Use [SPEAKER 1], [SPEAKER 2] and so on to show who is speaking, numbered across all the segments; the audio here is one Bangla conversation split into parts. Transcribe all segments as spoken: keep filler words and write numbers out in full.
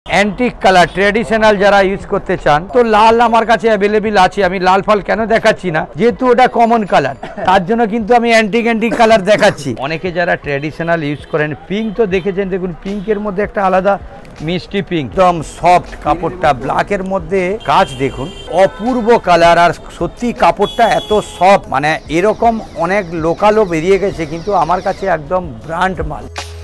[SPEAKER 1] অ্যান্টিক কালার ট্র্যাডিশনাল যারা ইউজ করতে চান তো লাল আমার কাছে অ্যাভেলেবেল আছে। আমি লাল ফল কেন দেখাচ্ছি না, যেহেতু ওটা কমন কালার, তার জন্য কিন্তু আমি অ্যান্টিক অ্যান্টিক কালার দেখাচ্ছি। অনেকে যারা ট্র্যাডিশনাল ইউজ করেন, পিঙ্ক তো দেখেছেন, দেখুন পিঙ্কের মধ্যে একটা আলাদা মিষ্টি পিঙ্ক, একদম সফট কাপড়টা, ব্ল্যাকের মধ্যে কাজ দেখুন, অপূর্ব কালার। আর সত্যি কাপড়টা এত সফট, মানে এরকম অনেক লোকালও বেরিয়ে গেছে, কিন্তু আমার কাছে একদম ব্র্যান্ড মাল।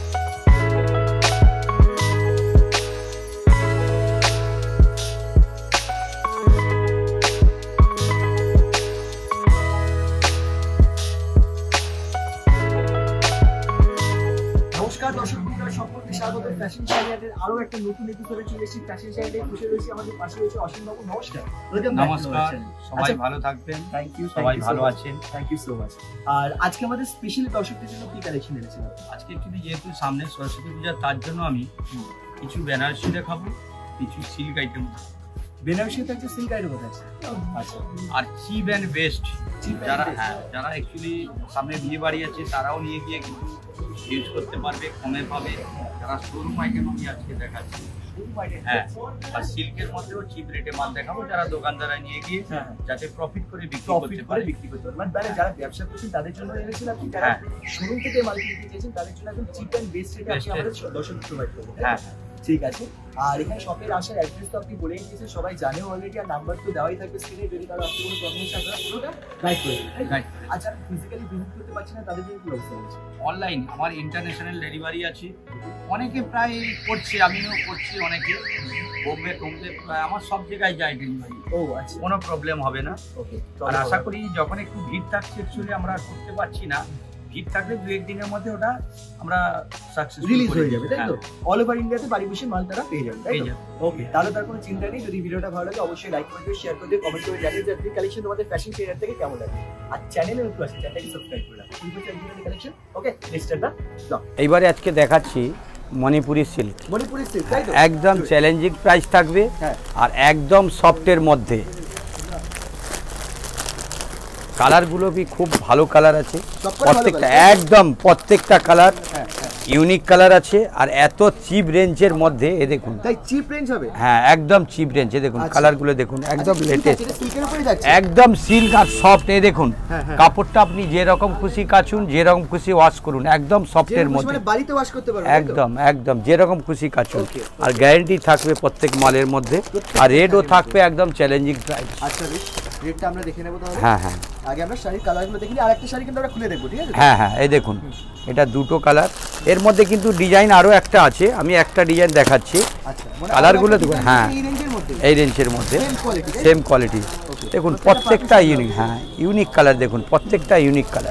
[SPEAKER 2] নমস্কার দর্শক বন্ধুরা, সকলকে স্বাগত ফ্যাশন শাড়িয়াটের আরো একটা নতুন এপিসোডে চলে এসেছি। ফ্যাশন শাড়িয়াটে বসে রয়েছে, আমাদের পাশে রয়েছে অসীম বাবু। নমস্কার।
[SPEAKER 1] নমস্কার, সবাই ভালো থাকবেন।
[SPEAKER 2] থ্যাংক ইউ,
[SPEAKER 1] সবাই ভালো আছেন।
[SPEAKER 2] Thank you so much. আর আজকে আমাদের স্পেশালি দর্শকদের জন্য কি কালেকশন এনেছেন?
[SPEAKER 1] আজকে একটু যেহেতু সামনে সরস্বতী পূজা, তার জন্য আমি কিছু বেনারসি দেখাবো, কিছু সিল্ক আইটেম।
[SPEAKER 2] বেনারসি থাকছে, সিল্ক আইটেম আছে, আচ্ছা,
[SPEAKER 1] আর চিপ অ্যান্ড বেস্ট। যারা হ্যাঁ যারা অ্যাকচুয়ালি সামনে বিয়ে বাড়ি আছে, তারাও নিয়ে গিয়ে কিন্তু ইউজ করতে পারবে, কমে পাবে। যারা শোরুম আইটেম আমি আজকে দেখাচ্ছি, হ্যাঁ, আর সিল্কের মধ্যেও চিপ রেটে মাল দেখাবো, যারা দোকানদারা নিয়ে গিয়ে যাতে প্রফিট করে বিক্রি করতে পারে
[SPEAKER 2] বিক্রি করতে পারে। মানে যারা ব্যবসা করছেন তাদের জন্য এনেছেন আপনি, যারা শোরুম থেকে মাল কিনতে চাইছেন তাদের জন্য একদম চিপ অ্যান্ড বেস্ট রেটে আপনি আমাদের দর্শক প্রোভাইড করবেন। হ্যাঁ, ঠিক আছে। আর এখানে শপের আসার অ্যাড্রেস তো আপনি বলেই দিয়েছেন, সবাই জানে অলরেডি, আর নাম্বার তো দেওয়াই থাকবে স্ক্রিনে। যদি কারো আপনি কোনো প্রবলেম আছে আপনারা পুরোটা গাইড করে দেবেন। আচ্ছা, ফিজিক্যালি ভিজিট করতে পারছেন না, তাদের জন্য কি ব্যবস্থা আছে?
[SPEAKER 1] অনলাইন আমার ইন্টারন্যাশনাল ডেলিভারি আছে, অনেকে প্রায় করছে, আমিও করছি, অনেকে বোম্বে টোম্বে আমার সব জায়গায় যায় ডেলিভারি।
[SPEAKER 2] ও আচ্ছা,
[SPEAKER 1] কোনো প্রবলেম হবে না।
[SPEAKER 2] ওকে,
[SPEAKER 1] আর আশা করি যখন একটু ভিড় থাকছে, অ্যাকচুয়ালি আমরা করতে পারছি না, ভিড় থাকলে দু একদিনের মধ্যে ওটা আমরা সাকসেসফুল
[SPEAKER 2] রিলিজ হয়ে যাবে, তাই তো? অল ওভার ইন্ডিয়াতে বাড়ি বসে মাল তারা পেয়ে যাবে, তাই তো? ওকে, তাহলে তার কোনো চিন্তা নেই। যদি ভিডিওটা ভালো লাগে অবশ্যই লাইক করে দিও, শেয়ার করে দিও, কমেন্ট করে জানিয়ে যে আজকের কালেকশন তোমাদের ফ্যাশন শাড়িয়াট থেকে কেমন লাগে। আর চ্যানেলে নতুন আছে, চ্যানেলটাকে সাবস্ক্রাইব করে রাখো। ঠিক আছে, আজকের কালেকশন। ওকে, নেক্সট একটা ব্লগ। এইবারে আজকে দেখাচ্ছি মণিপুরি সিল্ক। মণিপুরি সিল্ক, তাই তো?
[SPEAKER 1] একদম চ্যালেঞ্জিং প্রাইস থাকবে, আর একদম সফটের মধ্যে। কালারগুলো কি খুব ভালো কালার আছে, প্রত্যেকটা একদম প্রত্যেকটা কালার ইউনিক কালার আছে, আর এত চিপ রেঞ্জের মধ্যে। এ দেখুন,
[SPEAKER 2] তাই চিপ রেঞ্জ হবে?
[SPEAKER 1] হ্যাঁ, একদম চিপ রেঞ্জ। এ দেখুন কালারগুলো দেখুন, একদম লেটেস্ট,
[SPEAKER 2] সিল্কের উপরে যাচ্ছে,
[SPEAKER 1] একদম সিল্ক আর সফট। এ দেখুন কাপড়টা, আপনি যেরকম খুশি কাচুন, যেরকম খুশি ওয়াশ করুন, একদম সফটের মধ্যে,
[SPEAKER 2] মানে বাড়িতে ওয়াশ করতে পারবেন,
[SPEAKER 1] একদম একদম যেরকম খুশি কাচুন। আর গ্যারান্টি থাকবে প্রত্যেক মালের মধ্যে, আর রেটও থাকবে একদম চ্যালেঞ্জিং প্রাইস।
[SPEAKER 2] আচ্ছা, বেশ, রেটটা আমরা দেখে নেব তাহলে।
[SPEAKER 1] হ্যাঁ হ্যাঁ,
[SPEAKER 2] আগে আমরা শাড়ির কালারগুলো দেখি, আর একটা শাড়ি কিন্তু আমরা খুলে দেখবো, ঠিক আছে?
[SPEAKER 1] হ্যাঁ হ্যাঁ, এই দেখুন এটা দুটো কালার, এর মধ্যে কিন্তু ডিজাইন আরো একটা আছে, আমি একটা ডিজাইন দেখাচ্ছি।
[SPEAKER 2] আচ্ছা,
[SPEAKER 1] কালারগুলো দেখুন, হ্যাঁ
[SPEAKER 2] এই রেঞ্জের মধ্যে,
[SPEAKER 1] এই রেঞ্জের মধ্যে সেম কোয়ালিটি। দেখুন প্রত্যেকটা ইউনিক, হ্যাঁ ইউনিক কালার, দেখুন প্রত্যেকটা ইউনিক কালার।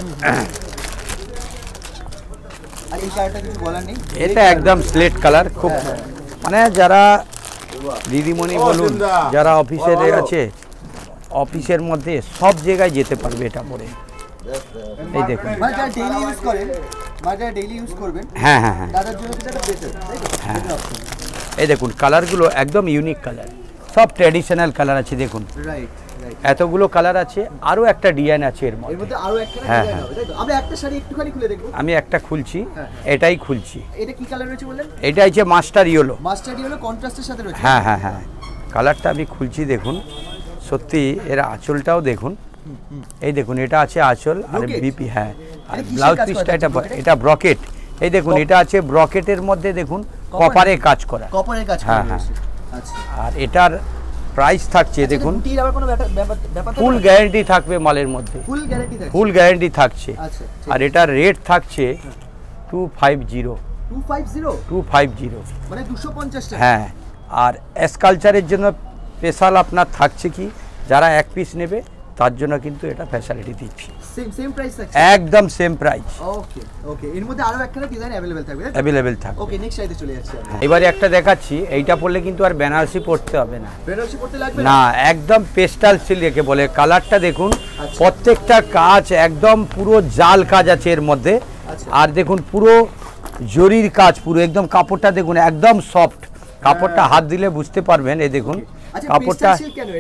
[SPEAKER 2] আর এই কালারটা কিছু বলার নেই,
[SPEAKER 1] এটা একদম স্লেট কালার, খুব মানে যারা দিদিমণি বলুন, যারা অফিসের আছে, অফিসের মধ্যে সব জায়গায় যেতে পারবে এটা পরে। এই দেখুন,
[SPEAKER 2] মানে যারা ডেইলি ইউজ করেন, মানে যারা ডেইলি ইউজ করবেন,
[SPEAKER 1] হ্যাঁ হ্যাঁ হ্যাঁ,
[SPEAKER 2] তাদের জন্য এটা বেটার, তাই তো?
[SPEAKER 1] হ্যাঁ, এই দেখুন কালারগুলো একদম ইউনিক কালার, সব ট্র্যাডিশনাল কালার আছে। দেখুন
[SPEAKER 2] রাইট রাইট,
[SPEAKER 1] এতগুলো কালার আছে, আরো একটা ডিজাইন আছে এর
[SPEAKER 2] এর
[SPEAKER 1] মধ্যে।
[SPEAKER 2] মধ্যে আরো একটা
[SPEAKER 1] হ্যাঁ,
[SPEAKER 2] ডিজাইন হবে, তাই তো? আমরা একটা শাড়ি একটুখানি খুলে দেখব।
[SPEAKER 1] আমি একটা খুলছি, এটাই খুলছি।
[SPEAKER 2] এটা কি কালার রয়েছে বললেন?
[SPEAKER 1] এটা হচ্ছে মাস্টার ইয়েলো।
[SPEAKER 2] মাস্টার ইয়েলো কন্ট্রাস্টের সাথে রয়েছে।
[SPEAKER 1] হ্যাঁ হ্যাঁ হ্যাঁ, কালারটা আমি খুলছি, দেখুন সত্যি এর আঁচলটাও দেখুন। এই দেখুন এটা আছে আঁচল, আর বিপি, হ্যাঁ, আর ব্লাউজ পিসটা এটা এটা ব্রকেট। এই দেখুন এটা আছে ব্রকেটের মধ্যে, দেখুন কপারে কাজ করা,
[SPEAKER 2] কপারে কাজ করা।
[SPEAKER 1] হ্যাঁ হ্যাঁ,
[SPEAKER 2] আচ্ছা,
[SPEAKER 1] আর এটার প্রাইস থাকছে দেখুন,
[SPEAKER 2] বুটির আবার কোনো ব্যাপার,
[SPEAKER 1] ফুল গ্যারান্টি থাকবে মালের মধ্যে,
[SPEAKER 2] ফুল গ্যারান্টি থাকছে,
[SPEAKER 1] ফুল গ্যারান্টি থাকছে।
[SPEAKER 2] আচ্ছা,
[SPEAKER 1] আর এটার রেট থাকছে two five zero,
[SPEAKER 2] two five zero,
[SPEAKER 1] two five zero,
[SPEAKER 2] মানে দুশো পঞ্চাশ টাকা।
[SPEAKER 1] হ্যাঁ, আর এসকালচারের জন্য স্পেশাল আপনার থাকছে কি, যারা এক পিস নেবে তার জন্য কিন্তু এটা ফ্যাসিলিটি দিচ্ছি।
[SPEAKER 2] সেম সেম প্রাইস থাকছে,
[SPEAKER 1] একদম সেম প্রাইস।
[SPEAKER 2] ওকে ওকে, এর মধ্যে আরো একটা ডিজাইন अवेलेबल থাকবে,
[SPEAKER 1] अवेलेबल থাকবে।
[SPEAKER 2] ওকে, নেক্সট সাইডে চলে যাচ্ছি আমরা।
[SPEAKER 1] এবারে একটা দেখাচ্ছি, এইটা পরলে কিন্তু আর বেনারসি পড়তে হবে না,
[SPEAKER 2] বেনারসি পড়তে লাগবে
[SPEAKER 1] না, একদম পেস্টাল সিল্কে বলে। কালারটা দেখুন, প্রত্যেকটা কাজ একদম পুরো জাল কাজ আছে এর মধ্যে, আর দেখুন পুরো জরির কাজ, পুরো একদম কাপড়টা দেখুন একদম সফট, কাপড়টা হাত দিলে বুঝতে পারবেন। এই দেখুন কাপড়টা,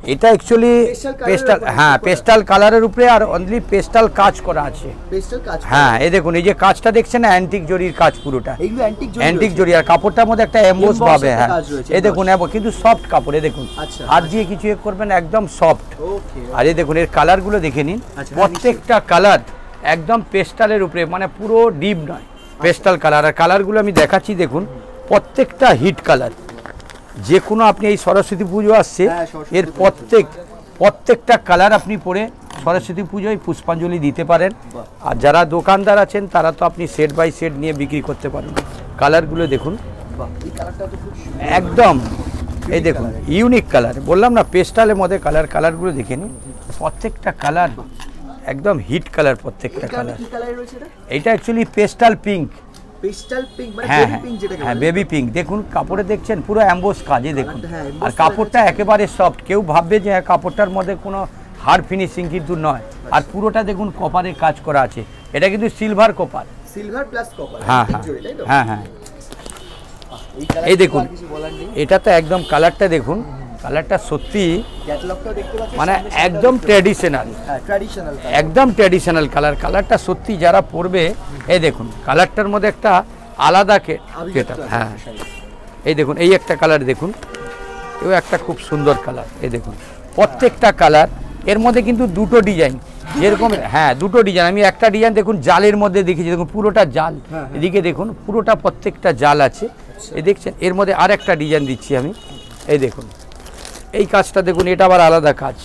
[SPEAKER 1] এটা অ্যাকচুয়ালি পেস্টাল, হ্যাঁ পেস্টাল কালারের উপরে আর অনলি পেস্টাল কাজ করা আছে।
[SPEAKER 2] পেস্টাল কাজ,
[SPEAKER 1] হ্যাঁ এই দেখুন এই যে কাজটা দেখছেন না, অ্যান্টিক জরির কাজ পুরোটা,
[SPEAKER 2] এগুলো অ্যান্টিক জরি,
[SPEAKER 1] অ্যান্টিক জরি আর কাপড়টার মধ্যে একটা এমবোস পাবে। হ্যাঁ এই দেখুন কিন্তু সফট কাপড়, এই দেখুন হাত দিয়ে কিছু এ করবেন একদম সফট। আর এই দেখুন এর কালারগুলো দেখে নিন, প্রত্যেকটা কালার একদম পেস্টালের উপরে, মানে পুরো ডিপ নয়, পেস্টাল কালার। আর কালারগুলো আমি দেখাচ্ছি দেখুন, প্রত্যেকটা হিট কালার। যে কোনো আপনি এই সরস্বতী পুজো আসছে, এর প্রত্যেক প্রত্যেকটা কালার আপনি পরে সরস্বতী পুজোয় পুষ্পাঞ্জলি দিতে পারেন। আর যারা দোকানদার আছেন তারা তো আপনি সেট বাই সেট নিয়ে বিক্রি করতে পারেন। কালারগুলো দেখুন একদম, এই দেখুন ইউনিক কালার, বললাম না পেস্টালের মধ্যে কালার। কালারগুলো দেখে নিন, প্রত্যেকটা কালার একদম হিট কালার, প্রত্যেকটা কালার। এইটা actually pastel pink,
[SPEAKER 2] pastel pink মানে
[SPEAKER 1] হ্যাঁ
[SPEAKER 2] বেবি পিঙ্ক, যেটা
[SPEAKER 1] হ্যাঁ বেবি পিঙ্ক। দেখুন কাপড়ে দেখছেন পুরো অ্যাম্বোস কাজে দেখুন, আর কাপড়টা একেবারে সফট। কেউ ভাববে যে কাপড়টার মধ্যে কোনো হার্ড ফিনিশিং, কিন্তু নয়। আর পুরোটা দেখুন কপারে কাজ করা আছে, এটা কিন্তু silver copper,
[SPEAKER 2] silver plus copper.
[SPEAKER 1] হ্যাঁ হ্যাঁ হ্যাঁ হ্যাঁ এই দেখুন এটা তো একদম কালারটা দেখুন, কালারটা সত্যি মানে একদম ট্র্যাডিশনাল, একদম ট্র্যাডিশনাল কালার। কালারটা সত্যি যারা পরবে, এই দেখুন কালারটার মধ্যে একটা আলাদা কেটা। হ্যাঁ এই দেখুন এই একটা কালার দেখুন, এও একটা খুব সুন্দর কালার। এই দেখুন প্রত্যেকটা কালার, এর মধ্যে কিন্তু দুটো ডিজাইন যেরকম, হ্যাঁ দুটো ডিজাইন। আমি একটা ডিজাইন দেখুন জালের মধ্যে দেখেছি, দেখুন পুরোটা জাল, এদিকে দেখুন পুরোটা প্রত্যেকটা জাল আছে, এই দেখছেন। এর মধ্যে আর একটা ডিজাইন দিচ্ছি আমি, এই দেখুন এই কাজটা দেখুন, এটা আবার আলাদা কাজ।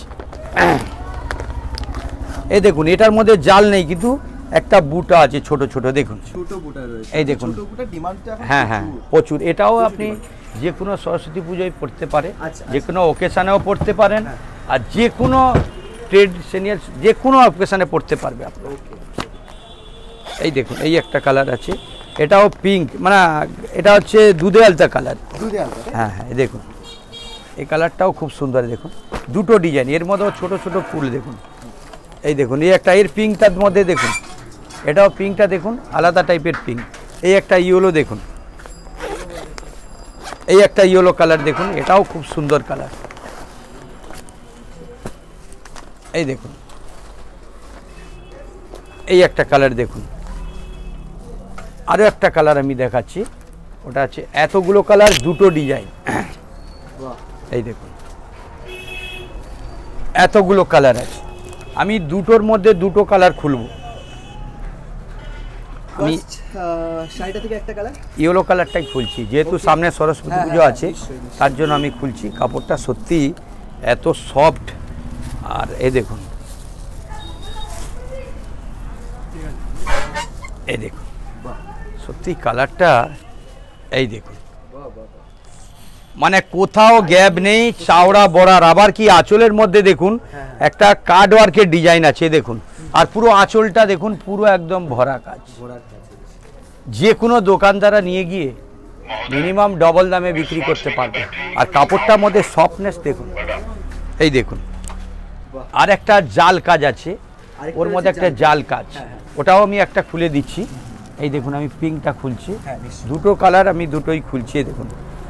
[SPEAKER 1] এই দেখুন এটার মধ্যে জাল নেই, কিন্তু একটা বুটা আছে ছোট ছোট, দেখুন
[SPEAKER 2] ছোট বুটা রয়েছে,
[SPEAKER 1] এই দেখুন
[SPEAKER 2] ছোট বুটার ডিমান্ডটা এখন
[SPEAKER 1] হ্যাঁ হ্যাঁ প্রচুর। এটাও আপনি যে কোনো সরস্বতী পুজোয় পড়তে পারে, যে কোনো ওকেশানেও পড়তে পারেন, আর যে কোনো ট্রেডিশনাল যে কোনো ওকেশানে পড়তে পারবে আপনি। এই দেখুন এই একটা কালার আছে, এটাও পিঙ্ক, মানে এটা হচ্ছে দুধে আলতা কালার। হ্যাঁ হ্যাঁ দেখুন এই কালারটাও খুব সুন্দর, দেখুন দুটো ডিজাইন, এর মধ্যেও ছোট ছোট ফুল দেখুন। এই দেখুন এই একটা, এর পিঙ্কটার মধ্যে দেখুন, এটাও পিঙ্কটা দেখুন আলাদা টাইপের পিঙ্ক। এই একটা ইয়েলো দেখুন, এই একটা ইয়েলো কালার দেখুন, এটাও খুব সুন্দর কালার। এই দেখুন এই একটা কালার দেখুন, আরও একটা কালার আমি দেখাচ্ছি, ওটা আছে এতগুলো কালার দুটো ডিজাইন। এই দেখুন এতগুলো কালার আছে, আমি দুটোর মধ্যে দুটো কালার খুলবো। আমি
[SPEAKER 2] শাড়িটা থেকে একটা কালার
[SPEAKER 1] ইয়েলো কালারটাই খুলছি, যেহেতু সামনে সরস্বতী পুজো আছে তার জন্য আমি খুলছি। কাপড়টা সত্যি এত সফট, আর এই দেখুন এই দেখুন সত্যি কালারটা, এই দেখুন মানে কোথাও গ্যাপ নেই, চাওড়া বড়ার। আবার কি আঁচলের মধ্যে দেখুন একটা কার্ড ওয়ার্কের ডিজাইন আছে দেখুন, আর পুরো আঁচলটা দেখুন পুরো একদম ভরা কাজ। যে কোনো দোকানদারা নিয়ে গিয়ে মিনিমাম ডবল দামে বিক্রি করতে পারবে। আর কাপড়টার মধ্যে সফটনেস দেখুন, এই দেখুন আর একটা জাল কাজ আছে, ওর মধ্যে একটা জাল কাজ, ওটাও আমি একটা খুলে দিচ্ছি। এই দেখুন আমি পিঙ্কটা খুলছি, দুটো কালার আমি দুটোই খুলছি। দেখুন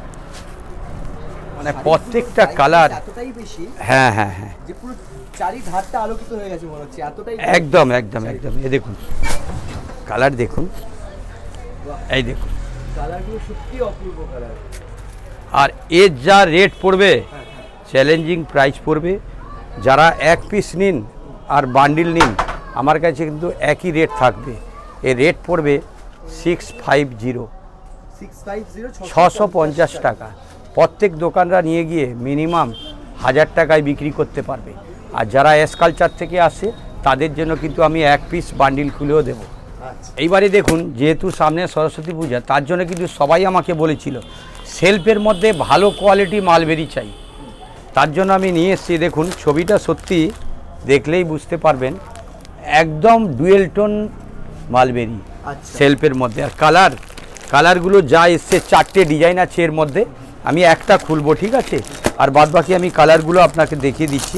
[SPEAKER 1] মানে প্রত্যেকটা কালার
[SPEAKER 2] এতটাই বেশি,
[SPEAKER 1] হ্যাঁ হ্যাঁ হ্যাঁ
[SPEAKER 2] যে পুরো চারি ধারটা আলোকিত হয়ে গেছে মনে হচ্ছে, এতটাই
[SPEAKER 1] একদম একদম একদম। এই দেখুন কালার দেখুন, এই দেখুন
[SPEAKER 2] কালারগুলো সত্যি অপূর্ব কালার।
[SPEAKER 1] আর এর যা রেট পড়বে, চ্যালেঞ্জিং প্রাইস পড়বে। যারা এক পিস নিন আর বান্ডিল নিন, আমার কাছে কিন্তু একই রেট থাকবে। এর রেট পড়বে সিক্স ফাইভ জিরো ছশো পঞ্চাশ টাকা। প্রত্যেক দোকানরা নিয়ে গিয়ে মিনিমাম হাজার টাকায় বিক্রি করতে পারবে। আর যারা এসকালচার থেকে আসে তাদের জন্য কিন্তু আমি এক পিস বান্ডিল খুলেও দেবো। এইবারে দেখুন যেহেতু সামনে সরস্বতী পূজা, তার জন্য কিন্তু সবাই আমাকে বলেছিল সেলফের মধ্যে ভালো কোয়ালিটি মালবেরি চাই। তার জন্য আমি নিয়ে এসেছি, দেখুন ছবিটা সত্যি দেখলেই বুঝতে পারবেন, একদম ডুয়েল টোন মালবেরি সেলফের মধ্যে। আর কালার কালারগুলো যা এসছে, চারটে ডিজাইন আছে এর মধ্যে, আমি একটা খুলবো ঠিক আছে, আর বাদবাকি আমি কালারগুলো আপনাকে দেখিয়ে দিচ্ছি।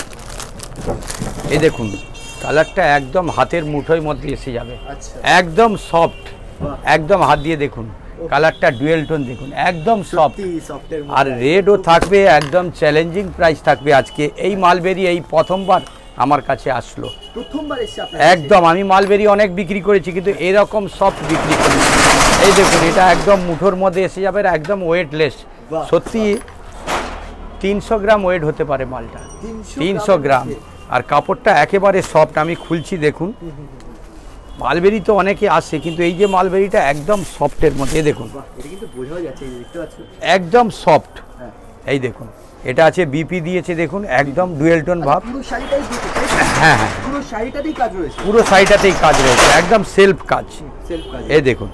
[SPEAKER 1] এই দেখুন কালারটা একদম হাতের মুঠোর মধ্যে এসে যাবে, একদম সফট, একদম হাত দিয়ে দেখুন কালারটা ডুয়েল টোন দেখুন, একদম সফট।
[SPEAKER 2] সফটের
[SPEAKER 1] আর রেডও থাকবে, একদম চ্যালেঞ্জিং প্রাইস থাকবে আজকে। এই মালবেরি এই প্রথমবার আমার কাছে আসলো,
[SPEAKER 2] প্রথমবার এসে আপনার
[SPEAKER 1] একদম। আমি মালবেরি অনেক বিক্রি করেছি কিন্তু এরকম সফট বিক্রি করেছি। এই দেখুন, এটা একদম মুঠোর মধ্যে এসে যাবে, একদম ওয়েটলেস। সত্যি তিনশো গ্রাম ওয়েট হতে পারে মালটা, তিনশো গ্রাম। আর কাপড়টা একেবারে সফট, আমি খুলছি দেখুন। মালবেরি তো অনেকে আসে কিন্তু এই যে মালবেরিটা একদম সফটের মধ্যে, দেখুন
[SPEAKER 2] এটা কিন্তু বোঝা যাচ্ছে, দেখতে পাচ্ছেন
[SPEAKER 1] একদম সফট। এই দেখুন, এটা আছে বিপি দিয়েছে দেখুন, একদম ডুয়েল টোন ভাব।
[SPEAKER 2] পুরো শাড়িটাই দিতে,
[SPEAKER 1] হ্যাঁ হ্যাঁ,
[SPEAKER 2] পুরো শাড়িটাতেই কাজ রয়েছে,
[SPEAKER 1] পুরো শাড়িটাতেই কাজ রয়েছে, একদম সেলফ কাজ।
[SPEAKER 2] সেলফ কাজ।
[SPEAKER 1] এই দেখুন,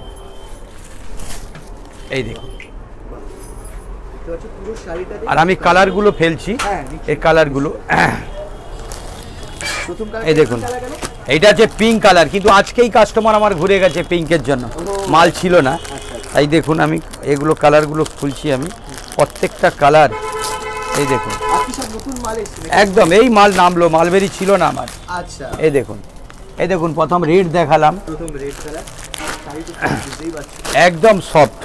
[SPEAKER 1] এই দেখুন।
[SPEAKER 2] পুরো শাড়িটাতে।
[SPEAKER 1] আর আমি কালারগুলো ফেলছি, এই কালারগুলো।
[SPEAKER 2] প্রথম কালার
[SPEAKER 1] এই দেখুন, এইটা আছে পিঙ্ক কালার, কিন্তু আজকেই কাস্টমার আমার ঘুরে গেছে পিঙ্কের জন্য, মাল ছিল না। এই দেখুন, আমি এগুলো কালারগুলো খুলছি, আমি প্রত্যেকটা কালার। এই দেখুন, একদম এই মাল নামলো, মালবেরি ছিল না আমার।
[SPEAKER 2] আচ্ছা,
[SPEAKER 1] এই দেখুন, এই দেখুন, প্রথম রেড দেখালাম,
[SPEAKER 2] প্রথম রেড কালার,
[SPEAKER 1] একদম সফট।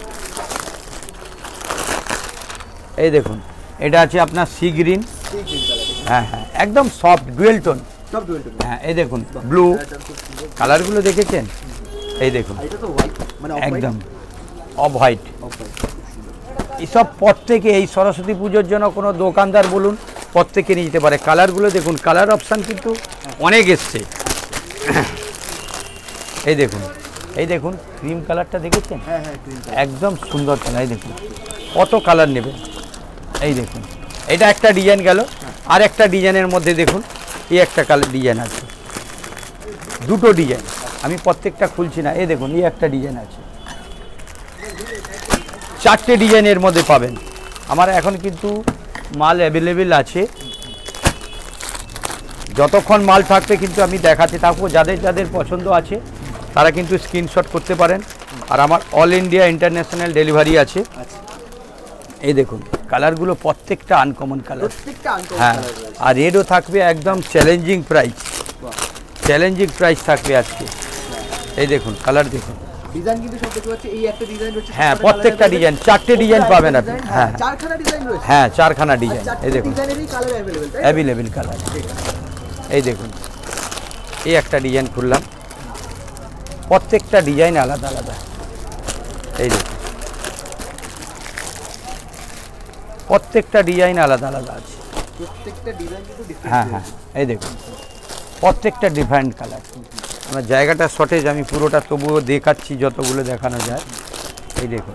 [SPEAKER 1] এই দেখুন, এটা আছে আপনার সি গ্রিন, হ্যাঁ হ্যাঁ, একদম সফট ডুয়েল টোন। হ্যাঁ, এই দেখুন ব্লু কালারগুলো দেখেছেন, এই দেখুন একদম অফ হোয়াইট। এইসব প্রত্যেকে এই সরস্বতী পুজোর জন্য কোনো দোকানদার বলুন, প্রত্যেকে নিয়ে যেতে পারে। কালারগুলো দেখুন, কালার অপশান কিন্তু অনেক এসছে। এই দেখুন, এই দেখুন ক্রিম কালারটা দেখেছেন, একদম সুন্দর কালার। এই দেখুন কত কালার নেবেন। এই দেখুন, এটা একটা ডিজাইন গেল, আর একটা ডিজাইনের মধ্যে দেখুন এই একটা কালার ডিজাইন আছে, দুটো ডিজাইন। আমি প্রত্যেকটা খুলছি না। এই দেখুন, এই একটা ডিজাইন আছে, চারটে ডিজাইনের মধ্যে পাবেন। আমার এখন কিন্তু মাল অ্যাভেলেবেল আছে, যতক্ষণ মাল থাকবে কিন্তু আমি দেখাতে থাকবো। যাদের যাদের পছন্দ আছে তারা কিন্তু স্ক্রিনশট করতে পারেন। আর আমার অল ইন্ডিয়া ইন্টারন্যাশনাল ডেলিভারি আছে। এই দেখুন, কালারগুলো প্রত্যেকটা আনকমন কালার, হ্যাঁ। আর রেডও থাকবে একদম চ্যালেঞ্জিং প্রাইস, চ্যালেঞ্জিং প্রাইস থাকবে আজকে। এই দেখুন কালার দেখুন,
[SPEAKER 2] ডিজাইন কিন্তু সব দেখতে পাচ্ছি, এই একটা ডিজাইন রয়েছে,
[SPEAKER 1] হ্যাঁ প্রত্যেকটা ডিজাইন, চারটে ডিজাইন পাবেন আপনি। হ্যাঁ,
[SPEAKER 2] চারখানা ডিজাইন রয়েছে,
[SPEAKER 1] হ্যাঁ চারখানা ডিজাইন। এই দেখুন,
[SPEAKER 2] ডিজাইনেরই কালার अवेलेबल, তাই
[SPEAKER 1] অ্যাভেলেবেল কালার। এই দেখুন, এই একটা ডিজাইন খুললাম, প্রত্যেকটা ডিজাইন আলাদা আলাদা। এই দেখুন, প্রত্যেকটা ডিজাইন আলাদা আলাদা আছে,
[SPEAKER 2] প্রত্যেকটা ডিজাইন কিন্তু ডিফারেন্ট।
[SPEAKER 1] হ্যাঁ হ্যাঁ, এই দেখুন প্রত্যেকটা ডিফারেন্ট কালার। আমার জায়গাটা শর্টেজ, আমি পুরোটা তবুও দেখাচ্ছি যতগুলো দেখানো যায়। এই দেখুন,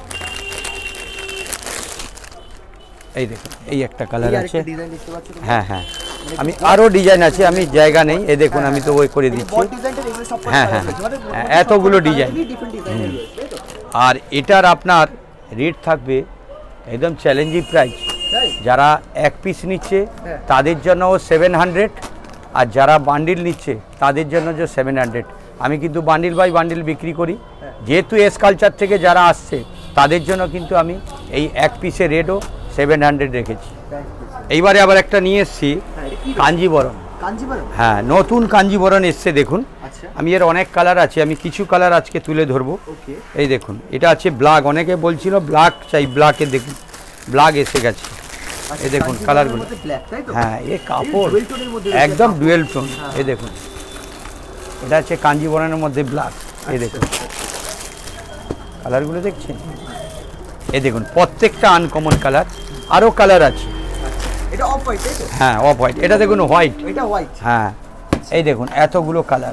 [SPEAKER 1] এই দেখুন, এই একটা কালার আছে, হ্যাঁ হ্যাঁ, আমি আরও ডিজাইন আছে, আমি জায়গা নেই। এই দেখুন, আমি তো ওই করে দিচ্ছি, হ্যাঁ হ্যাঁ, এতগুলো ডিজাইন। আর এটার আপনার রেট থাকবে একদম চ্যালেঞ্জিং প্রাইস। যারা এক পিস নিচ্ছে তাদের জন্য সেভেন হান্ড্রেড, আর যারা বান্ডিল নিচ্ছে তাদের জন্য যে সেভেন হান্ড্রেড। আমি কিন্তু বান্ডিল বাই বান্ডিল বিক্রি করি, যেহেতু এস কালচার থেকে যারা আসছে তাদের জন্য কিন্তু আমি এই এক পিসের রেটও সেভেন হান্ড্রেড রেখেছি। এইবারে আবার একটা নিয়ে এসছি কাঞ্জিবরম, হ্যাঁ নতুন কাঞ্জিবরম এসছে দেখুন। আমি এর অনেক কালার আছে, আমি কিছু কালার আজকে তুলে ধরবো। এই দেখুন, এটা আছে ব্ল্যাক, অনেকে বলছিল ব্ল্যাক চাই, ব্ল্যাকে দেখুন ব্ল্যাক এসে গেছে। এই দেখুন কালারগুলো, হ্যাঁ এ কাপড় একদম ডুয়েল টোন। এই দেখুন, এটা আছে কাঞ্জিবরমের মধ্যে ব্ল্যাক। এই দেখুন কালারগুলো দেখছেন, এই দেখুন প্রত্যেকটা আনকমন কালার। আরও কালার আছে,
[SPEAKER 2] এটা অফ হোয়াইট,
[SPEAKER 1] হ্যাঁ অফ হোয়াইট, এটা দেখুন হোয়াইট,
[SPEAKER 2] এটা হোয়াইট,
[SPEAKER 1] হ্যাঁ এই দেখুন এতগুলো কালার।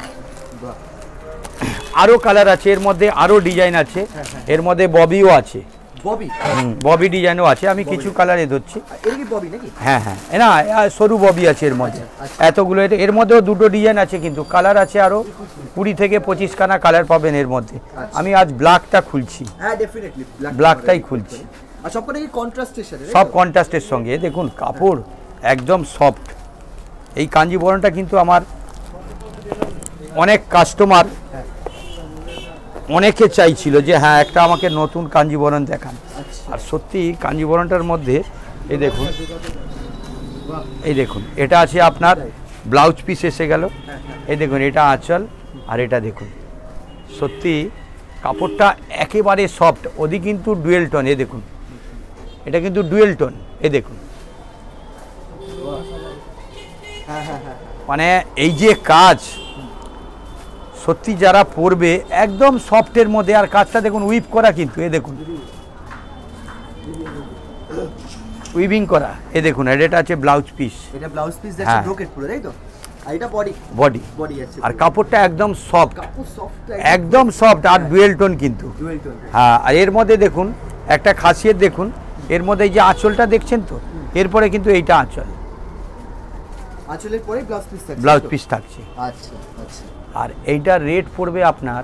[SPEAKER 1] আরও কালার আছে এর মধ্যে, আরও ডিজাইন আছে এর মধ্যে, ববিও আছে,
[SPEAKER 2] ববি,
[SPEAKER 1] হুম ববি ডিজাইনও আছে। আমি কিছু কালারে ধরছি,
[SPEAKER 2] এটা কি ববি নাকি?
[SPEAKER 1] হ্যাঁ হ্যাঁ, না সরু ববি আছে এর মধ্যে এতগুলো। এর মধ্যেও দুটো ডিজাইন আছে, কিন্তু কালার আছে আরও কুড়ি থেকে পঁচিশ খানা কালার পাবেন এর মধ্যে। আমি আজ ব্ল্যাকটা খুলছি,
[SPEAKER 2] হ্যাঁ ডেফিনেটলি
[SPEAKER 1] ব্ল্যাকটাই খুলছি,
[SPEAKER 2] আর সবকটা কি কন্ট্রাস্টের সাথে,
[SPEAKER 1] সব কন্ট্রাস্টের সঙ্গে। দেখুন কাপড় একদম সফট। এই কাঞ্জিবরমটা কিন্তু আমার অনেক কাস্টমার অনেকে চাইছিল যে হ্যাঁ একটা আমাকে নতুন কাঞ্জিবরম দেখান। আর সত্যি কাঞ্জিবরমটার মধ্যে এই দেখুন, এই দেখুন এটা আছে আপনার ব্লাউজ পিস এসে গেল। এই দেখুন এটা আঁচল, আর এটা দেখুন সত্যি কাপড়টা একেবারে সফট, ওদি কিন্তু ডুয়েল টোন, এ দেখুন এটা কিন্তু ডুয়েল টোন, এ দেখুন মানে এই যে কাজ সত্যি যারা পরবে একদম সফটের মধ্যে, আর কাজটা দেখুন উইপ করা কিন্তু, এ দেখুন উইভিং করা, এ দেখুন এটা আছে ব্লাউজ পিস,
[SPEAKER 2] এটা ব্লাউজ পিস দেখছেন ব্রোকেট পুরো, তাই তো? আর এটা বডি
[SPEAKER 1] বডি
[SPEAKER 2] বডি আছে,
[SPEAKER 1] আর কাপড়টা একদম সফট,
[SPEAKER 2] কাপড় সফট
[SPEAKER 1] একদম সফট আর ডুয়েল টোন কিন্তু।
[SPEAKER 2] ডুয়েল টোন,
[SPEAKER 1] হ্যাঁ, আর এর মধ্যে দেখুন একটা খাসিয়ত দেখুন, এর মধ্যে এই যে আঁচলটা দেখছেন তো, এরপরে কিন্তু এইটা আঁচল,
[SPEAKER 2] আঁচলের পরে ব্লাউজ পিস থাকছে,
[SPEAKER 1] ব্লাউজ পিস থাকছে।
[SPEAKER 2] আচ্ছা আচ্ছা।
[SPEAKER 1] আর এইটার রেট পড়বে আপনার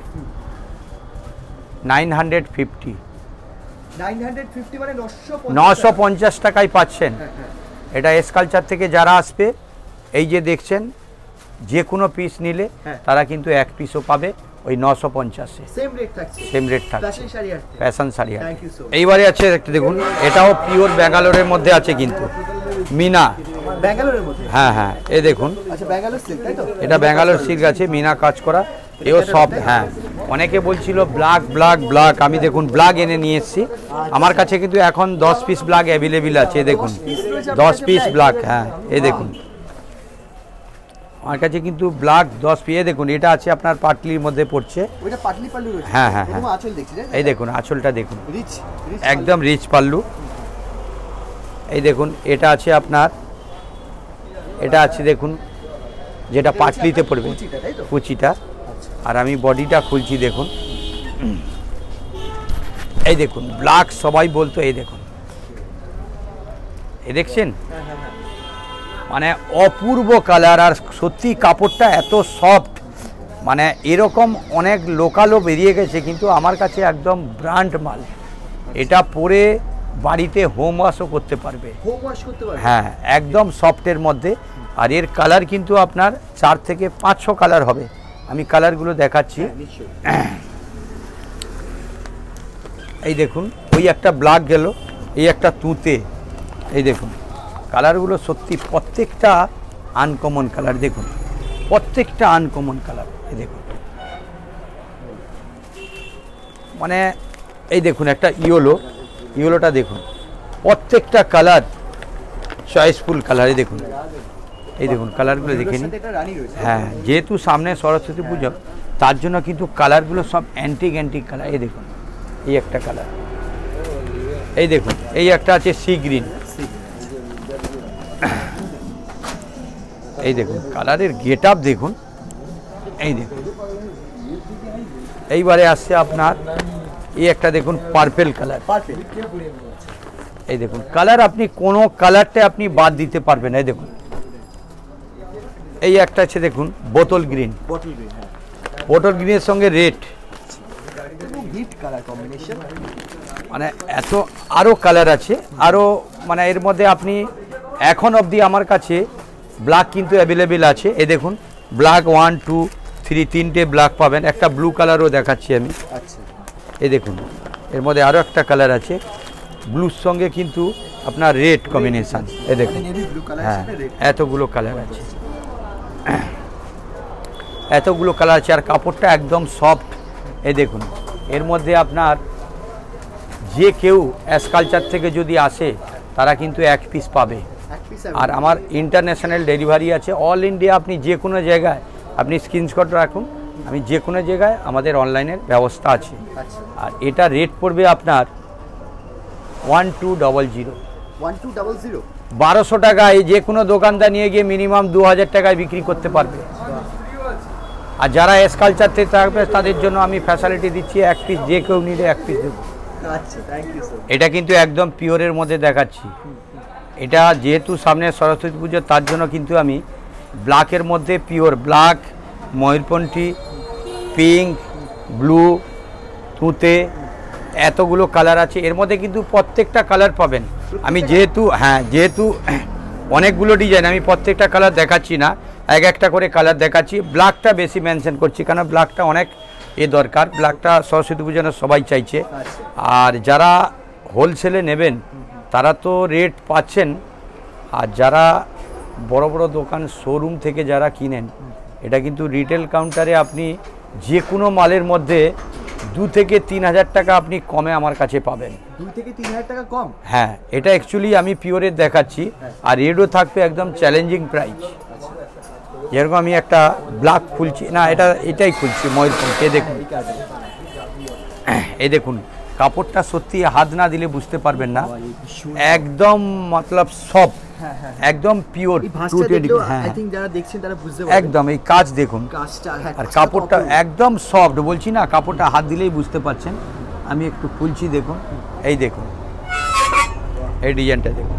[SPEAKER 1] nine hundred fifty,
[SPEAKER 2] nine hundred fifty মানে
[SPEAKER 1] নশো পঞ্চাশ টাকায় পাচ্ছেন। এটা এসকালচার থেকে যারা আসবে, এই যে দেখছেন যে কোনো পিস নিলে তারা কিন্তু এক পিসও পাবে ওই নশো পঞ্চাশে,
[SPEAKER 2] সেম রেট থাকছে,
[SPEAKER 1] সেম রেট থাকছে
[SPEAKER 2] ফ্যাশন শাড়ি আর
[SPEAKER 1] fashion sari.
[SPEAKER 2] Thank you so much.
[SPEAKER 1] এইবারে আছে একটা দেখুন, এটাও পিওর ব্যাঙ্গালোরের মধ্যে আছে কিন্তু, মিনা,
[SPEAKER 2] ব্যাঙ্গালোরের মধ্যে,
[SPEAKER 1] হ্যাঁ হ্যাঁ এই দেখুন,
[SPEAKER 2] আচ্ছা ব্যাঙ্গালোর সিল্ক, তাই তো?
[SPEAKER 1] এটা ব্যাঙ্গালোর সিল্ক আছে, মিনা কাজ করা, এও সফট। হ্যাঁ, অনেকে বলছিল ব্ল্যাক ব্ল্যাক ব্ল্যাক, আমি দেখুন ব্ল্যাক এনে নিয়ে এসেছি, আমার কাছে কিন্তু এখন দশ পিস ব্ল্যাক অ্যাভেলেবেল আছে, দেখুন দশ পিস ব্ল্যাক, হ্যাঁ এই দেখুন আমার কাছে কিন্তু ব্ল্যাক দশ পিস, দেখুন এটা আছে আপনার পাটলির মধ্যে পড়ছে,
[SPEAKER 2] ওইটা পাটলি পাল্লু রয়েছে,
[SPEAKER 1] হ্যাঁ হ্যাঁ হ্যাঁ
[SPEAKER 2] আঁচল দেখছি,
[SPEAKER 1] এই দেখুন আঁচলটা দেখুন,
[SPEAKER 2] রিচ
[SPEAKER 1] একদম রিচ পাল্লু। এই দেখুন এটা আছে আপনার, এটা আছে দেখুন যেটা পাটলিতে পড়বে কুচিটা, আর আমি বডিটা খুলছি দেখুন, এই দেখুন ব্ল্যাক সবাই বলতো, এই দেখুন এই দেখছেন মানে অপূর্ব কালার, আর সত্যি কাপড়টা এত সফট, মানে এরকম অনেক লোকালও বেরিয়ে গেছে কিন্তু আমার কাছে একদম ব্র্যান্ড মাল। এটা পরে বাড়িতে হোম ওয়াশও করতে পারবে,
[SPEAKER 2] হোম ওয়াশ করতে পারবে,
[SPEAKER 1] হ্যাঁ একদম সফটের মধ্যে। আর এর কালার কিন্তু আপনার চার থেকে পাঁচশো কালার হবে, আমি কালারগুলো দেখাচ্ছি। এই দেখুন ওই একটা ব্ল্যাক গেল, এই একটা তুঁতে, এই দেখুন কালারগুলো সত্যি প্রত্যেকটা আনকমন কালার, দেখুন প্রত্যেকটা আনকমন কালার, এই দেখুন মানে এই দেখুন একটা ইয়েলো, ইয়েলোটা দেখুন প্রত্যেকটা কালার চয়েসফুল কালার, এই দেখুন এই দেখুন কালারগুলো দেখে নিন। হ্যাঁ, যেহেতু সামনে সরস্বতী পুজো তার জন্য কিন্তু কালারগুলো সব অ্যান্টিক অ্যান্টিক কালার, এই দেখুন এই একটা কালার, এই দেখুন এই একটা আছে সি গ্রিন, এই দেখুন কালারের গেট আপ দেখুন, এই দেখুন এইবারে আসছে আপনার এই একটা দেখুন পার্পেল কালার, এই দেখুন কালার আপনি কোনো কালারটা আপনি বাদ দিতে পারবেন, এই দেখুন এই একটা আছে দেখুন বোতল গ্রিন,
[SPEAKER 2] বটল গ্রিন, হ্যাঁ
[SPEAKER 1] বোতল গ্রিনের সঙ্গে রেড,
[SPEAKER 2] হিট কালার কম্বিনেশন,
[SPEAKER 1] মানে এত আরও কালার আছে, আরও মানে এর মধ্যে আপনি এখন অবধি আমার কাছে ব্ল্যাক কিন্তু অ্যাভেলেবেল আছে, এ দেখুন ব্ল্যাক ওয়ান টু থ্রি তিনটে ব্ল্যাক পাবেন, একটা ব্লু কালারও দেখাচ্ছি আমি,
[SPEAKER 2] আচ্ছা
[SPEAKER 1] এই দেখুন এর মধ্যে আরও একটা কালার আছে ব্লুর সঙ্গে কিন্তু আপনার রেড কম্বিনেশান, এ দেখুন হ্যাঁ এতগুলো কালার আছে, এতগুলো কালার আছে, আর কাপড়টা একদম সফট, এই দেখুন এর মধ্যে আপনার যে কেউ এসকালচার থেকে যদি আসে তারা কিন্তু এক পিস পাবে, আর আমার ইন্টারন্যাশনাল ডেলিভারি আছে, অল ইন্ডিয়া, আপনি যে কোনো জায়গায় আপনি স্ক্রিনশট রাখুন, আমি যে কোনো জায়গায় আমাদের অনলাইনের ব্যবস্থা আছে। আর এটা রেট পড়বে আপনার one two double zero,
[SPEAKER 2] one two double zero,
[SPEAKER 1] বারোশো টাকায় যে কোনো দোকানদার নিয়ে গিয়ে মিনিমাম দু হাজার টাকায় বিক্রি করতে পারবে। আর যারা এসকালচার থেকে থাকবে তাদের জন্য আমি ফ্যাসিলিটি দিচ্ছি, এক পিস যে কেউ নিলে এক পিস দেবো।
[SPEAKER 2] আচ্ছা, থ্যাংক ইউ স্যার।
[SPEAKER 1] এটা কিন্তু একদম পিওরের মধ্যে দেখাচ্ছি, এটা যেহেতু সামনে সরস্বতী পুজো তার জন্য কিন্তু আমি ব্ল্যাকের মধ্যে পিওর ব্ল্যাক, ময়ূরপন্থী, পিঙ্ক, ব্লু, তুঁতে, এতগুলো কালার আছে, এর মধ্যে কিন্তু প্রত্যেকটা কালার পাবেন। আমি যেহেতু হ্যাঁ যেহেতু অনেকগুলো ডিজাইন, আমি প্রত্যেকটা কালার দেখাচ্ছি না, এক একটা করে কালার দেখাচ্ছি। ব্ল্যাকটা বেশি মেনশন করছি কারণ ব্ল্যাকটা অনেক এ দরকার, ব্ল্যাকটা সরস্বতী পুজো সবাই চাইছে। আর যারা হোলসেলে নেবেন তারা তো রেট পাচ্ছেন, আর যারা বড় বড় দোকান শোরুম থেকে যারা কিনেন, এটা কিন্তু রিটেল কাউন্টারে আপনি যে কোনো মালের মধ্যে দু থেকে তিন হাজার টাকা আপনি কমে আমার কাছে পাবেন।
[SPEAKER 2] দুই থেকে তিন হাজার টাকা কম?
[SPEAKER 1] হ্যাঁ, এটা অ্যাকচুয়ালি আমি পিওরের দেখাচ্ছি, আর রেডও থাকবে একদম চ্যালেঞ্জিং প্রাইস। যেরকম আমি একটা ব্ল্যাক খুলছি, না এটা এটাই খুলছি ময়ূরকণ্ঠ। এ দেখুন, এই দেখুন কাপড়টা সত্যি হাত না দিলে বুঝতে পারবেন না, একদম মতলব সফট, একদম পিওর। একদম এই কাজ দেখুন, আর কাপড়টা একদম সফট, বলছি না কাপড়টা হাত দিলেই বুঝতে পারছেন। আমি একটু খুলছি, দেখুন এই দেখুন এই ডিজাইনটা দেখুন,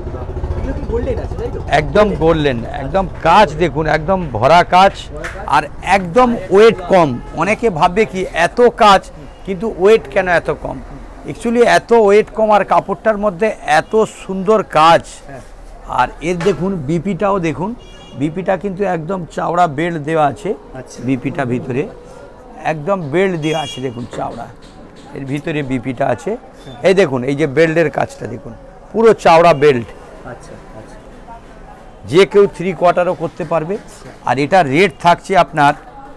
[SPEAKER 1] একদম গোল্ডেন, একদম কাজ দেখুন, একদম ভরা কাজ, আর একদম ওয়েট কম। অনেকে ভাববে কি এত কাজ কিন্তু ওয়েট কেন এত কম, অ্যাকচুয়ালি এত ওয়েট কম আর কাপড়টার মধ্যে এত সুন্দর কাজ। আর এর দেখুন বিপিটাও দেখুন, বিপিটা কিন্তু একদম চাওড়া বেল্ট দেওয়া আছে, বিপিটা ভিতরে একদম বেল্ট দেওয়া আছে, দেখুন চাওড়া এর ভিতরে বিপিটা আছে। এই দেখুন এই যে বেল্টের কাজটা দেখুন, পুরো চাওড়া বেল্ট। আচ্ছা, যে কেউ থ্রি কোয়ার্টারও করতে পারবে। আর এটা রেট থাকছে আপনার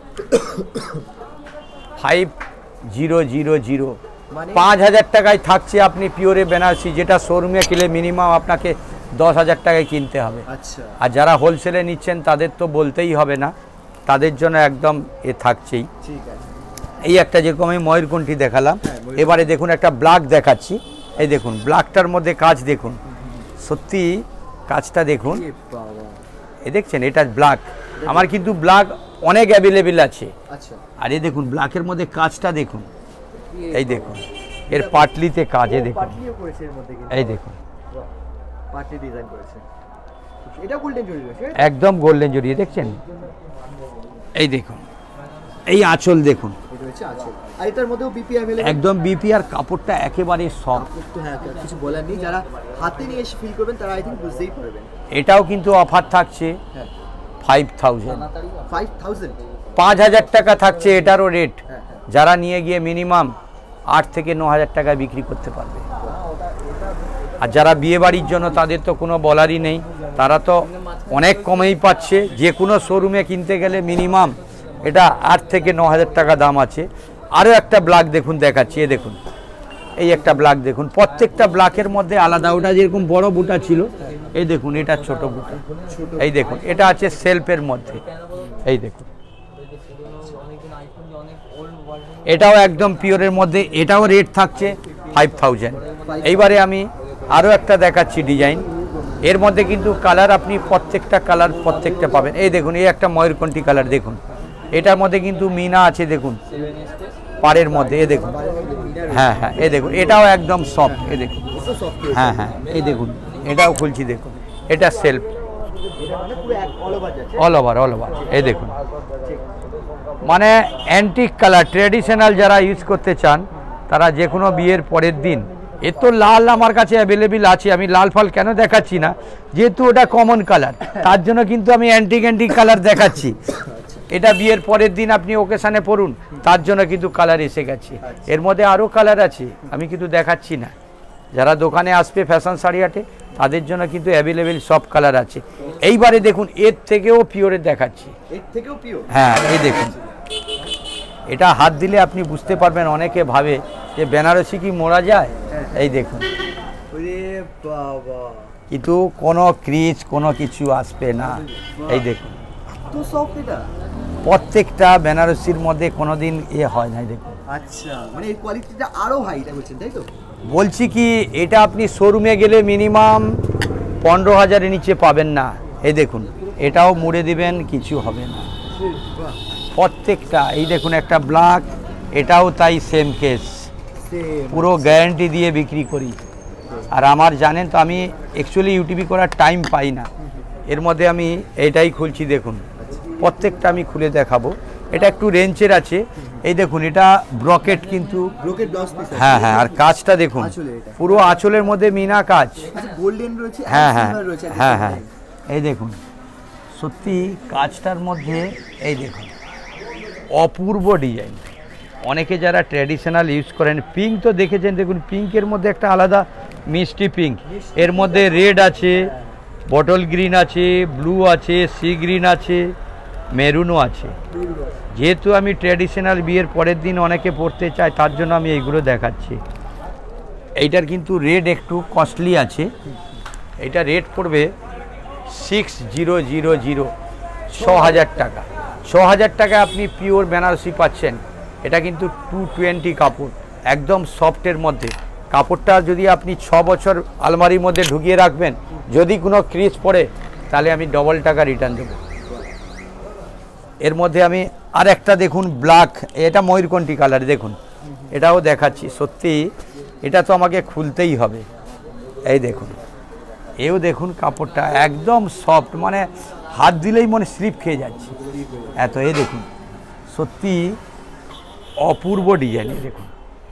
[SPEAKER 1] ফাইভ জিরো জিরো জিরো, পাঁচ হাজার টাকায় থাকছে আপনি পিওরে বেনারসি, যেটা শোরুমে কিনলে মিনিমাম আপনাকে দশ হাজার টাকায় কিনতে হবে। আচ্ছা, আর যারা হোলসেলে নিচ্ছেন তাদের তো বলতেই হবে না, তাদের জন্য একদম এ থাকছেই। ঠিক আছে, এই একটা যেরকম আমি ময়ূরকণ্ঠী দেখালাম, এবারে দেখুন একটা ব্ল্যাক দেখাচ্ছি। এই দেখুন ব্ল্যাকটার মধ্যে কাজ দেখুন, সত্যি কাজটা দেখুন, এ দেখছেন এটা ব্ল্যাক, আমার কিন্তু ব্ল্যাক অনেক অ্যাভেলেবেল আছে। আচ্ছা, আর এই দেখুন ব্ল্যাকের মধ্যে কাজটা দেখুন, এই দেখুন এর পাটলিতে কাজে দেখুন, এই দেখুন একদম গোল্ডেন জড়িয়ে দেখছেন, এই দেখুন এই আঁচল দেখুন, একদম বিপি, আর কাপড়টা একেবারে সফট, কিছু বলার নেই। যারা হাতে নিয়ে এসে ফিল করবেন তারা আই থিংক বুঝতেই পারবেন। এটাও কিন্তু অফার থাকছে ফাইভ থাউজেন্ড, ফাইভ থাউজেন্ড পাঁচ হাজার টাকা থাকছে এটারও রেট। যারা নিয়ে গিয়ে মিনিমাম আট থেকে ন হাজার টাকায় বিক্রি করতে পারবে। আর যারা বিয়ে বাড়ির জন্য তাদের তো কোনো বলারই নেই, তারা তো অনেক কমেই পাচ্ছে। যে কোনো শোরুমে কিনতে গেলে মিনিমাম এটা আট থেকে ন হাজার টাকা দাম আছে। আরও একটা ব্ল্যাক দেখুন দেখাচ্ছি, এ দেখুন এই একটা ব্ল্যাক দেখুন, প্রত্যেকটা ব্ল্যাকের মধ্যে আলাদা, ওটা যেরকম বড় বুটা ছিল, এই দেখুন এটা ছোট বুটা, এই দেখুন এটা আছে সেলফের মধ্যে, এই দেখুন এটাও একদম পিওরের মধ্যে, এটাও রেট থাকছে ফাইভ থাউজেন্ড। এইবারে আমি আরও একটা দেখাচ্ছি ডিজাইন, এর মধ্যে কিন্তু কালার আপনি প্রত্যেকটা কালার প্রত্যেকটা পাবেন। এই দেখুন এই একটা ময়ূরকণ্ঠী কালার দেখুন, এটার মধ্যে কিন্তু মিনা আছে দেখুন পাড়ের মধ্যে, এ দেখুন, হ্যাঁ হ্যাঁ এই দেখুন এটাও একদম সফট, এ দেখুন, হ্যাঁ হ্যাঁ এই দেখুন এটাও খুলছি দেখুন, এটা self all over all over, এই দেখুন মানে অ্যান্টিক কালার ট্রেডিশনাল যারা ইউজ করতে চান তারা যে কোনো বিয়ের পরের দিন। এর তো লাল আমার কাছে অ্যাভেলেবেল আছে, আমি লাল ফাল কেন দেখাচ্ছি না, যেহেতু ওটা কমন কালার, তার জন্য কিন্তু আমি অ্যান্টিক অ্যান্টিক কালার দেখাচ্ছি। এটা বিয়ের পরের দিন আপনি ওকেশানে পড়ুন, তার জন্য কিন্তু কালার এসে গেছে। এর মধ্যে আরও কালার আছে, আমি কিন্তু দেখাচ্ছি না। যারা দোকানে আসবে ফ্যাশন শাড়ি হাটে তাদের জন্য কিন্তু অ্যাভেলেবেল সব কালার আছে। এইবারে দেখুন এর থেকেও পিওরের দেখাচ্ছি, এর থেকেও পিওর, হ্যাঁ এই দেখুন এটা হাত দিলে আপনি বুঝতে পারবেন। অনেকে ভাবে যে বেনারসি কি মোড়া যায়, এই দেখুন কিন্তু কোনো ক্রিজ কোনো কিছু আসবে না, এই দেখুন প্রত্যেকটা বেনারসির মধ্যে কোনোদিন এ হয় না, দেখুন। আচ্ছা, মানে এই কোয়ালিটিটা আরো হাই, এটা বলছেন তাই তো? বলছি কি এটা আপনি শোরুমে গেলে মিনিমাম পনেরো হাজারের নিচে পাবেন না। এই দেখুন এটাও মুড়ে দিবেন, কিছু হবে না প্রত্যেকটা। এই দেখুন একটা ব্ল্যাক, এটাও তাই সেম কেস, পুরো গ্যারান্টি দিয়ে বিক্রি করি। আর আমার জানেন তো আমি অ্যাকচুয়ালি ইউটিউবে করার টাইম পাই না, এর মধ্যে আমি এটাই খুলছি দেখুন, প্রত্যেকটা আমি খুলে দেখাবো। এটা একটু রেঞ্জের আছে, এই দেখুন এটা ব্রকেট কিন্তু, হ্যাঁ হ্যাঁ আর কাজটা দেখুন পুরো আঁচলের মধ্যে মিনা কাজ, হ্যাঁ হ্যাঁ হ্যাঁ হ্যাঁ এই দেখুন সত্যি কাজটার মধ্যে এই দেখুন অপূর্ব ডিজাইন। অনেকে যারা ট্র্যাডিশনাল ইউজ করেন, পিঙ্ক তো দেখেছেন, দেখুন পিঙ্কের মধ্যে একটা আলাদা মিষ্টি পিঙ্ক, এর মধ্যে রেড আছে, বটল গ্রিন আছে, ব্লু আছে, সি গ্রিন আছে, মেরুনও আছে। যেহেতু আমি ট্র্যাডিশনাল বিয়ের পরের দিন অনেকে পড়তে চায়, তার জন্য আমি এইগুলো দেখাচ্ছি। এইটার কিন্তু রেট একটু কস্টলি আছে, এইটা রেট পড়বে সিক্স জিরো জিরো জিরো ছ হাজার টাকা। ছ হাজার টাকায় আপনি পিওর বেনারসি পাচ্ছেন। এটা কিন্তু টু টোয়েন্টি কাপড়, একদম সফটের মধ্যে। কাপড়টা যদি আপনি ছ বছর আলমারির মধ্যে ঢুকিয়ে রাখবেন, যদি কোনো ক্রিজ পড়ে তাহলে আমি ডবল টাকা রিটার্ন দেবো। এর মধ্যে আমি আর একটা দেখুন ব্ল্যাক, এটা ময়ূরকণ্ঠী কালার, দেখুন এটাও দেখাচ্ছি। সত্যি এটা তো আমাকে খুলতেই হবে। এই দেখুন, এও দেখুন কাপড়টা একদম সফট, মানে হাত দিলেই মনে স্লিপ খেয়ে যাচ্ছে এত। এই দেখুন সত্যি অপূর্ব ডিজাইন। দেখুন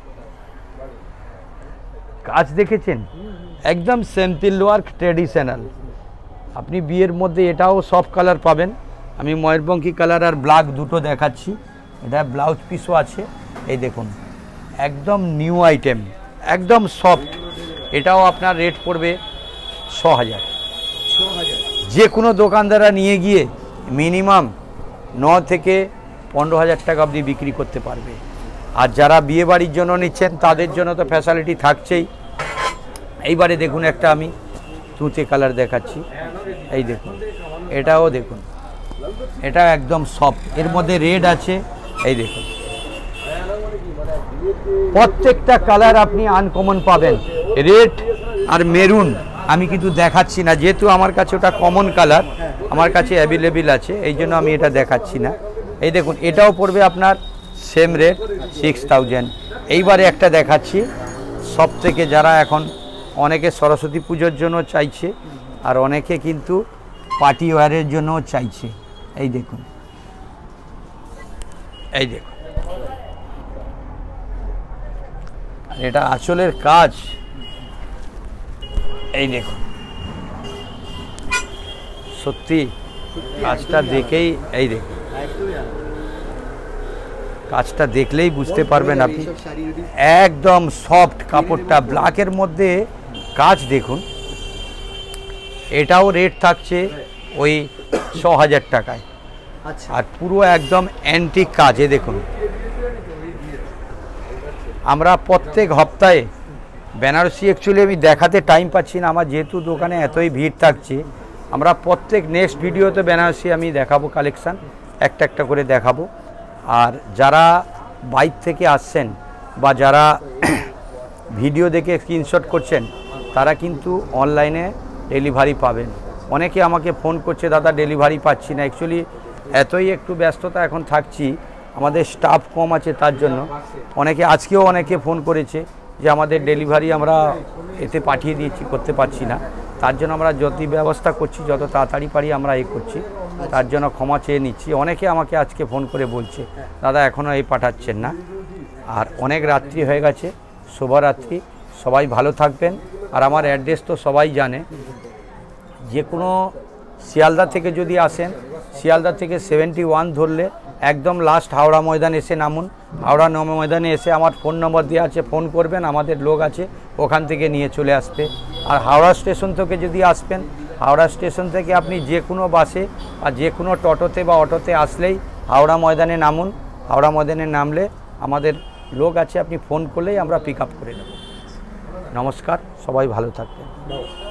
[SPEAKER 1] কাজ দেখেছেন, একদম সিম্পল ওয়ার্ক, ট্র্যাডিশনাল। আপনি বিয়ের মধ্যে এটাও সফট কালার পাবেন। আমি ময়ূরপঙ্খী কালার আর ব্ল্যাক দুটো দেখাচ্ছি। এটা ব্লাউজ পিসও আছে। এই দেখুন একদম নিউ আইটেম, একদম সফট। এটাও আপনার রেট পড়বে ছ হাজার। যে কোনো দোকানদাররা নিয়ে গিয়ে মিনিমাম ন থেকে পনেরো হাজার টাকা অবধি বিক্রি করতে পারবে। আর যারা বিয়ে বাড়ির জন্য নিচ্ছেন তাদের জন্য তো ফ্যাসিলিটি থাকছেই। এইবারে দেখুন একটা আমি তুঁতে কালার দেখাচ্ছি। এই দেখুন এটাও দেখুন, এটা একদম সফট, এর মধ্যে রেড আছে। এই দেখুন প্রত্যেকটা কালার আপনি আনকমন পাবেন। রেড আর মেরুন আমি কিন্তু দেখাচ্ছি না, যেহেতু আমার কাছে ওটা কমন কালার, আমার কাছে অ্যাভেলেবেল আছে, এই জন্য আমি এটা দেখাচ্ছি না। এই দেখুন এটাও পড়বে আপনার সেম রেট সিক্স থাউজেন্ড। এইবারে একটা দেখাচ্ছি সব থেকে, যারা এখন অনেকে সরস্বতী পুজোর জন্য চাইছে আর অনেকে কিন্তু পার্টি ওয়্যারের জন্যও চাইছে। এই দেখুন, এই দেখুন এটা আঁচলের কাজ। এই দেখুন সত্যি কাজটা দেখেই, এই দেখুন কাজটা দেখলেই বুঝতে পারবেন আপনি, একদম সফট কাপড়টা, ব্ল্যাকের মধ্যে কাজ দেখুন। এটাও রেট থাকছে ওই ছ হাজার টাকায়। আর পুরো একদম অ্যান্টিক কাজে দেখুন। আমরা প্রত্যেক সপ্তাহে বেনারসি, অ্যাকচুয়ালি আমি দেখাতে টাইম পাচ্ছি না আমার, যেহেতু দোকানে এতই ভিড় থাকছে। আমরা প্রত্যেক নেক্সট ভিডিওতে বেনারসি আমি দেখাবো, কালেকশান একটা একটা করে দেখাবো। আর যারা বাইরে থেকে আসছেন বা যারা ভিডিও দেখে স্ক্রিনশট করছেন, তারা কিন্তু অনলাইনে ডেলিভারি পাবেন। অনেকে আমাকে ফোন করছে, দাদা ডেলিভারি পাচ্ছি না। অ্যাকচুয়ালি এতই একটু ব্যস্ততা এখন থাকছি, আমাদের স্টাফ কম আছে, তার জন্য অনেকে আজকেও অনেকে ফোন করেছে যে আমাদের ডেলিভারি আমরা এতে পাঠিয়ে দিয়েছি, করতে পারছি না। তার জন্য আমরা যত ব্যবস্থা করছি, যত তাড়াতাড়ি পারি আমরা এই করছি, তার জন্য ক্ষমা চেয়ে নিচ্ছি। অনেকে আমাকে আজকে ফোন করে বলছে দাদা এখনও এই পাঠাচ্ছেন না। আর অনেক রাত্রি হয়ে গেছে, শুভরাত্রি, সবাই ভালো থাকবেন। আর আমার অ্যাড্রেস তো সবাই জানে, যে কোনো শিয়ালদা থেকে যদি আসেন, শিয়ালদা থেকে সেভেন্টি ওয়ান ধরলে একদম লাস্ট হাওড়া ময়দান এসে নামুন। হাওড়া ময়দানে এসে আমার ফোন নম্বর দেওয়া আছে, ফোন করবেন, আমাদের লোক আছে ওখান থেকে নিয়ে চলে আসবে। আর হাওড়া স্টেশন থেকে যদি আসবেন, হাওড়া স্টেশন থেকে আপনি যে কোনো বাসে বা যে কোনো টোটোতে বা অটোতে আসলেই হাওড়া ময়দানে নামুন। হাওড়া ময়দানে নামলে আমাদের লোক আছে, আপনি ফোন করলেই আমরা পিক আপ করে নেব। নমস্কার, সবাই ভালো থাকবেন।